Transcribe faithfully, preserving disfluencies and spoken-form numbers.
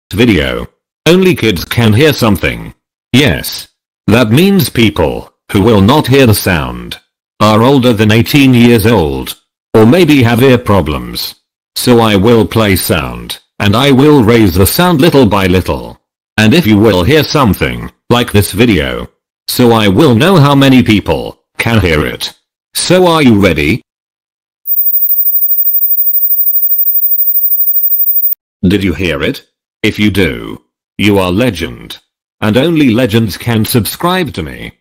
video. Only kids can hear something. Yes. That means people who will not hear the sound are older than eighteen years old. Or maybe have ear problems. So I will play sound, and I will raise the sound little by little. And if you will hear something, like this video, so I will know how many people can hear it. So are you ready? Did you hear it? If you do, you are legend. And only legends can subscribe to me.